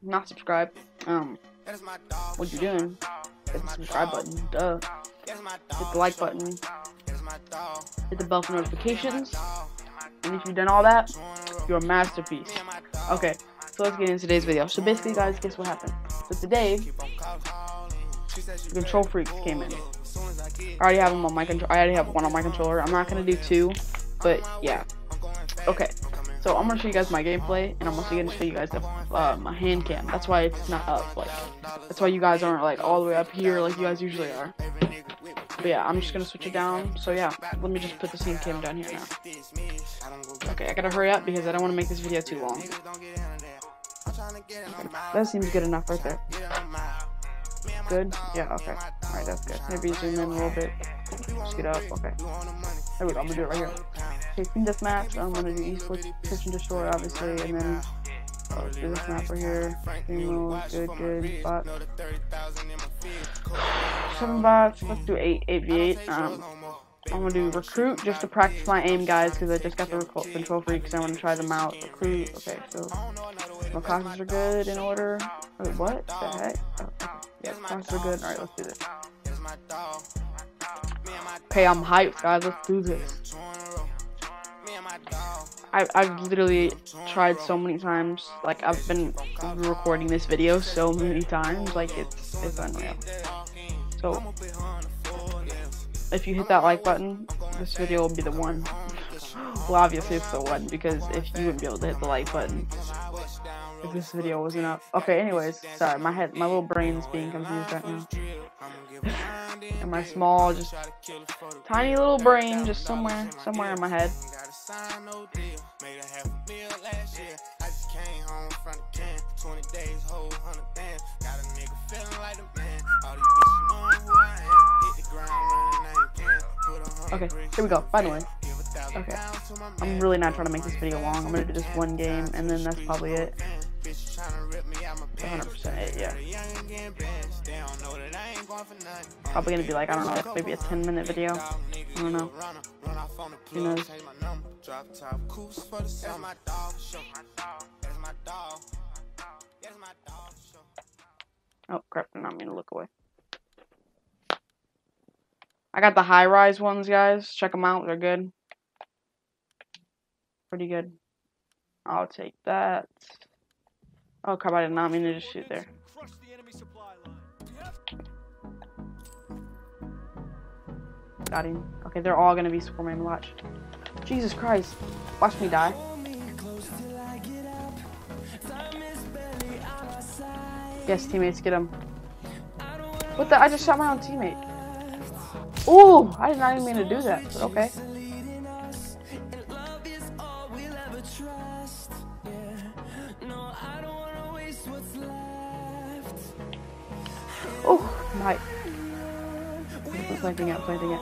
not subscribed, what you doing? Hit the subscribe button, duh. Hit the like button. Hit the bell for notifications. And if you've done all that, you're a masterpiece. Okay, so let's get into today's video. So basically, guys, guess what happened? So today, the Control Freaks came in. I already have them on my control. I already have one on my controller. I'm not gonna do two, but yeah. Okay, so I'm gonna show you guys my gameplay, and I'm also gonna show you guys the my hand cam. That's why it's not up. Like, that's why you guys aren't like all the way up here like you guys usually are. But yeah, I'm just gonna switch it down. So yeah, let me just put the same cam down here now. Okay, I gotta hurry up because I don't want to make this video too long. Okay, that seems good enough right there. Good? Yeah, okay. Alright, that's good. Maybe zoom in a little bit. Just get up, okay. There we go, I'm gonna do it right here. Okay, team deathmatch. I'm gonna do esports, search and destroy, obviously, and then do this map right here. Game mode, good. Bot. 7 bots. Let's do 8v8. I'm gonna do recruit just to practice my aim, guys, because I just got the Control Freaks. I want to try them out. Recruit. Okay, so my classes are good in order. Wait, what the heck? Oh, okay. Yeah, classes are good. Alright, let's do this. Okay, I'm hyped, guys. Let's do this. I've literally tried so many times. Like, I've been recording this video so many times. Like, it's unreal. So, if you hit that like button, this video will be the one. Well, obviously it's the one, because if you wouldn't be able to hit the like button if this video wasn't up. Okay, anyways, sorry, my little brain's being confused right now. And my small, just tiny little brain, just somewhere in my head. Okay, here we go. Finally. Okay, I'm really not trying to make this video long. I'm gonna do this one game, and then that's probably it. 100% it, yeah. Probably gonna be like, I don't know, maybe a 10-minute video. I don't know. Who knows? Oh crap! I didn't mean to look away. I got the high-rise ones, guys. Check them out. They're good. Pretty good. I'll take that. Oh crap, I did not mean to just shoot there. Got him. Okay, they're all gonna be Superman. Watch. Jesus Christ. Watch me die. Yes, teammates, get him. What the? I just shot my own teammate. Ooh, I did not even mean to do that, but okay. Oh, Mike. Planting it.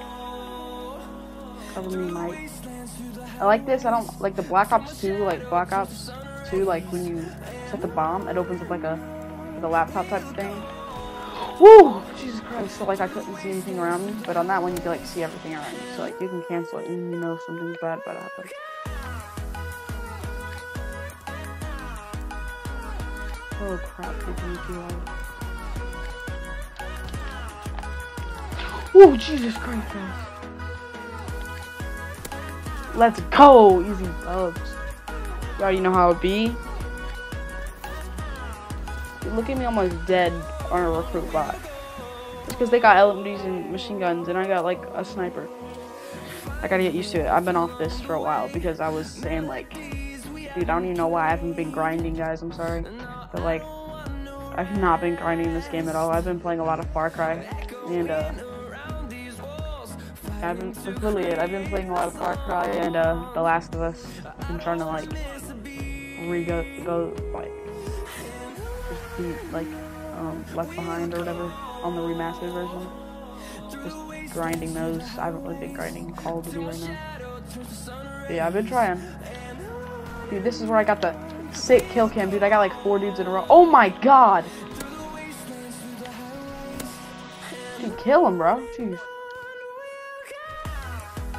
Cover me, Mike. I like this. I don't like the Black Ops 2, like Black Ops 2, like when you set the bomb, it opens up like a laptop type thing. Woo! Jesus Christ. So like I couldn't see anything around me, but on that one you can like see everything around you. So like you can cancel it and you know something's bad about to happen. Oh crap, whoa, Jesus Christ, guys. Let's go! Easy dubs. You already know how it be. Dude, look at me almost dead on a recruit bot. It's because they got LMGs and machine guns, and I got like a sniper. I gotta get used to it. I've been off this for a while because I was saying like, dude, I don't even know why I haven't been grinding, guys. I'm sorry. But like, I've not been grinding this game at all. I've been playing a lot of Far Cry, and that's really it. I've been playing a lot of Far Cry and The Last of Us. I've been trying to like Left Behind or whatever on the remastered version. Just grinding those. I haven't really been grinding Call of Duty right now. But yeah, I've been trying. Dude, this is where I got the sick kill cam, dude. I got like 4 dudes in a row. Oh my god! Dude, kill him, bro. Jeez.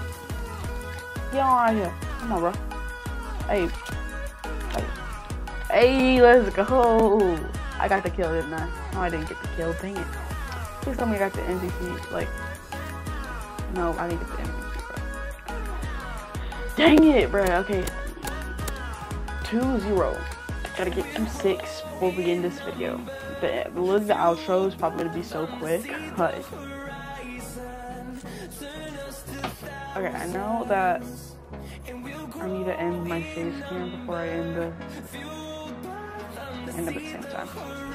Get on out of here. Come on, bro. Hey. Hey, let's go. I got the kill, didn't I? No, I didn't get the kill. Dang it. Please tell me I got the MVP. Like, no, I didn't get the MVP, bro. Dang it, bro. Okay. 2-0. Gotta get 2-6 before we end this video. The outro is probably gonna be so quick, but okay, I know that I need to end my face cam before I end up at the same time.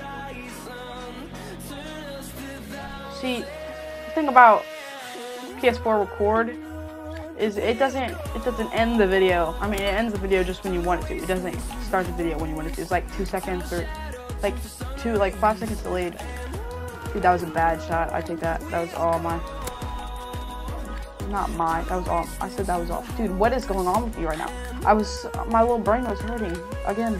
See, the thing about PS4 record is it doesn't end the video. I mean, it ends the video just when you want it to. It doesn't start the video when you want it to. It's like 2 seconds or like 5 seconds delayed. Dude, that was a bad shot. I take that. That was all my. Not my. That was all. I said that was all. Dude, what is going on with you right now? My little brain was hurting again.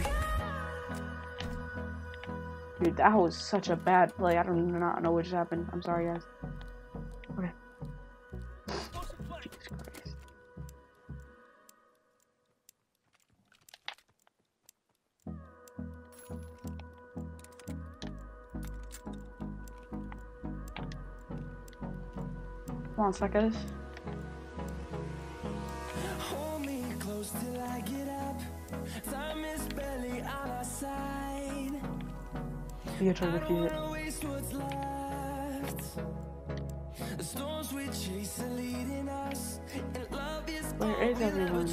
Dude, that was such a bad play. I don't even know what just happened. I'm sorry, guys. Okay. Jesus Christ. Come on, suckers. Hold me close till I get up. Time is barely on our side. You gotta try to defuse it. The storms we chase are leading us, and love is where is everyone?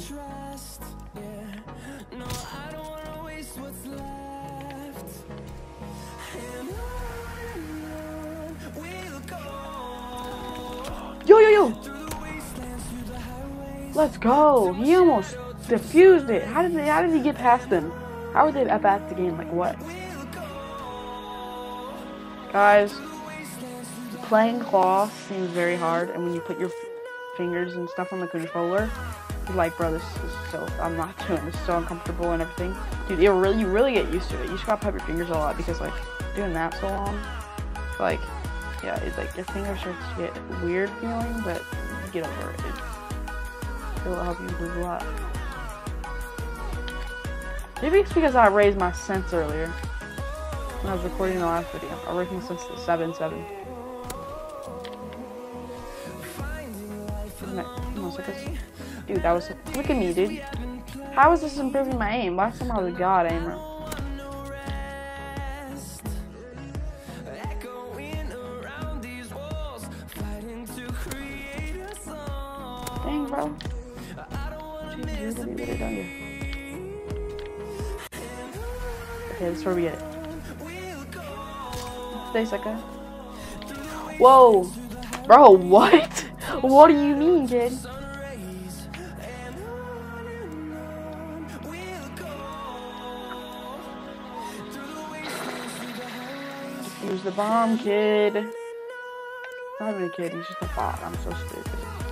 No, I don't wanna waste what's left. And on we'll go. Yo! Let's go! He almost defused it. How did he get past them? How are they up at the game? Like what? Guys, playing claw seems very hard, and when you put your fingers and stuff on the controller, you're like, bro, this is so, I'm not doing this, so uncomfortable and everything. Dude, you really get used to it. You just gotta pop your fingers a lot, because like, doing that so long, like, yeah, it's like, your fingers start to get weird feeling, but you get over it. It'll help you improve a lot. Maybe it's because I raised my sense earlier. When I was recording the last video. I raised my sense to 7.7. Dude, that was... Look at me, dude. How is this improving my aim? Last time I was a god aimer. Dang, bro. Jeez, what have you done here? Okay, this is where we get it. Stay second. Whoa! Bro, what? What do you mean, kid? Use the bomb, kid. Not even a kid, he's just a bot. I'm so stupid.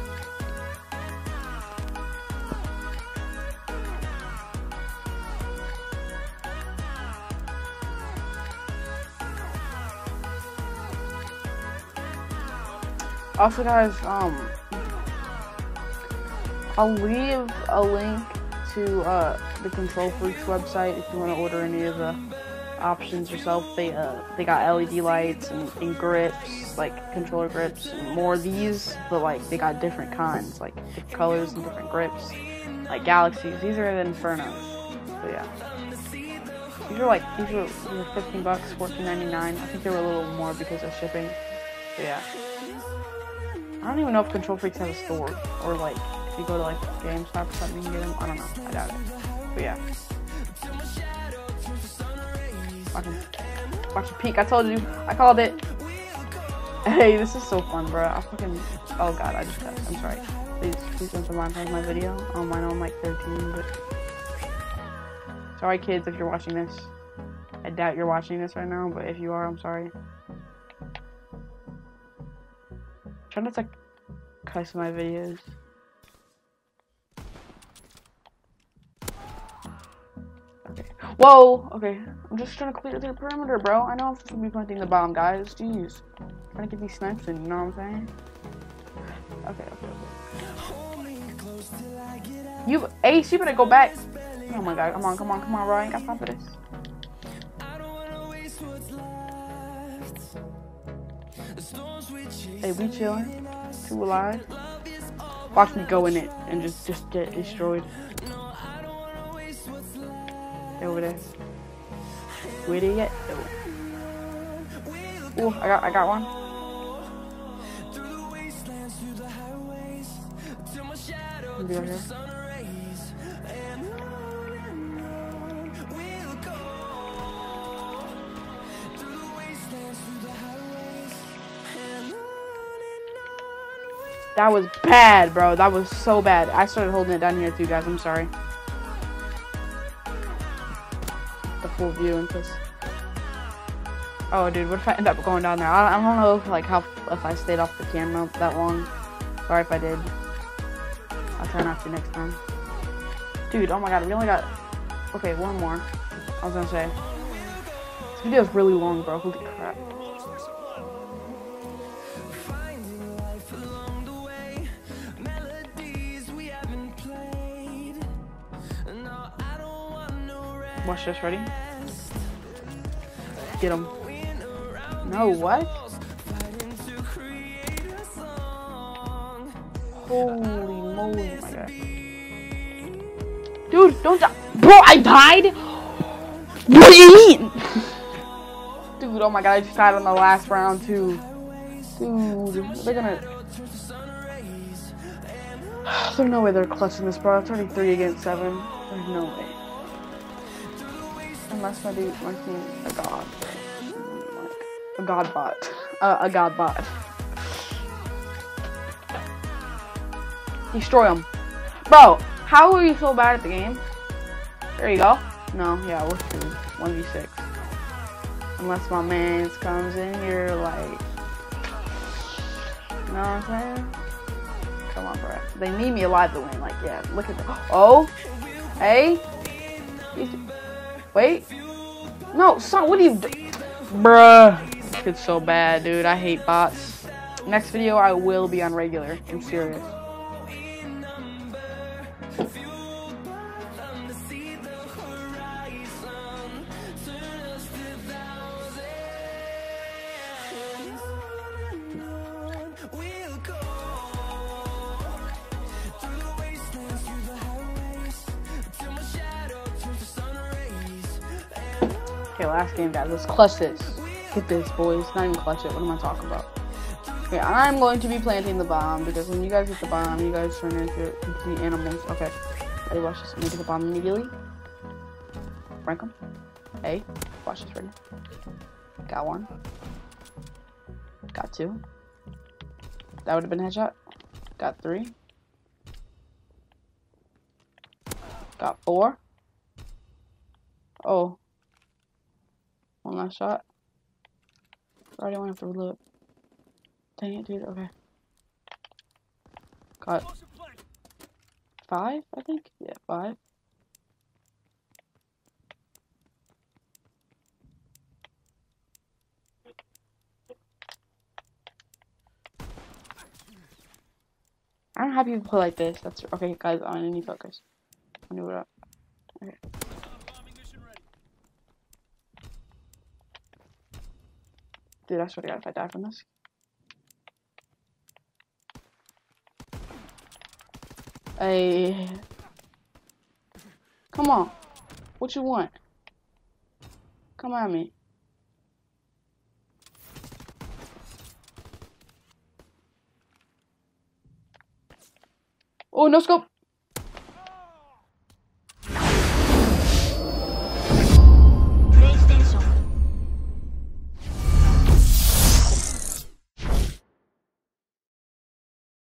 Also, guys, I'll leave a link to the Control Freaks website if you want to order any of the options yourself. They got LED lights and grips, like controller grips, and more of these, but like they got different kinds, like different colors and different grips, like Galaxies. These are the Infernos. So yeah, these are $15, $14.99. I think they were a little more because of shipping. So yeah. I don't even know if Control Freaks has a store, or like, if you go to like GameStop or something, you can get them. I don't know, I doubt it. But yeah. Watch your peek, I told you, I called it. Hey, this is so fun, bro. Oh god, I just cut. I'm sorry. Please don't monetize my video. I know I'm like 13, but... Sorry kids if you're watching this. I doubt you're watching this right now, but if you are, I'm sorry. Trying to cuss my videos. Okay. Whoa! Okay. I'm just trying to clear the perimeter, bro. I know I'm supposed to be planting the bomb, guys. Jeez. Trying to get these snipes in, you know what I'm saying? Okay. You Ace, you better go back. Oh my god, come on, come on, come on, bro. I ain't got time for this. Hey, we chilling. Two alive. Watch me go in it and just get destroyed. Stay over there. Where did he get? Oh, I got one. I'll be right here. That was bad, bro. That was so bad. I started holding it down here too, guys. I'm sorry. The full view and this. Oh, dude, what if I end up going down there? I don't know if, like, if I stayed off the camera that long. Sorry if I did. I'll try not to next time. Dude, oh my god, we only got... Okay, one more. I was gonna say. This video is really long, bro. Holy crap. Watch this, ready? Get him. No, what? Holy moly, oh my god. Dude, don't die. Bro, I died? What do you mean? Dude, oh my god, I just died on the last round too. Dude, they're gonna... There's no way they're clutching this, bro. It's already 3 against 7. There's no way. Unless my team a god. A god bot. A god bot. Destroy him. Bro, how are you so bad at the game? There you go. No, yeah, we're screwed. 1v6. Unless my man comes in here like... You know what I'm saying? Come on, bro. They need me alive to win. Like, yeah, look at that. Oh! Hey! Wait. No, son, what are you doing? Bruh. It's so bad, dude. I hate bots. Next video, I will be on regular. I'm serious. Okay, last game, guys. Let's clutch this. Get this, boys. Not even clutch it. What am I talking about? Okay, I'm going to be planting the bomb because when you guys hit the bomb, you guys turn into complete animals. Okay. Ready, watch this. I'm gonna get the bomb immediately. Rank them. Hey, watch this right now. Got one. Got two. That would have been a headshot. Got three. Got four. Oh. One last shot. I already want to reload. Dang it, dude. Okay. Got 5, I think? Yeah, 5. I don't have people play like this. That's okay, guys. I need to focus. I knew what. Okay. Dude, I swear to God, if I die from this. Hey. Come on. What you want? Come at me. Oh, no scope.